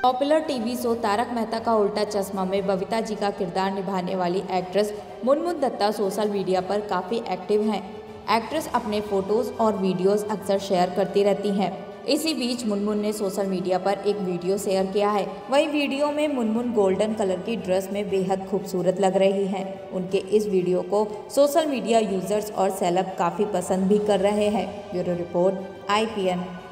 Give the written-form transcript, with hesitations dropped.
Popular TV show Taarak Mehta Ka Ooltah चश्मा में बबीता जी का किरदार निभाने वाली actress Munmun Dutta social media पर काफ़ी एक्टिव हैं। एक्ट्रेस अपने फोटोज़ और वीडियोस अक्सर शेयर करती रहती हैं। इसी बीच मुनमुन ने सोशल मीडिया पर एक वीडियो शेयर किया है। वहीं वीडियो में मुनमुन गोल्डन कलर की ड्रेस में बेहद खूबसूरत लग रही हैं। उनके इस वीडियो को सोशल मीडिया यूजर्स और सेलेब काफ़ी पसंद भी कर रहे हैं। Bureau report IPN।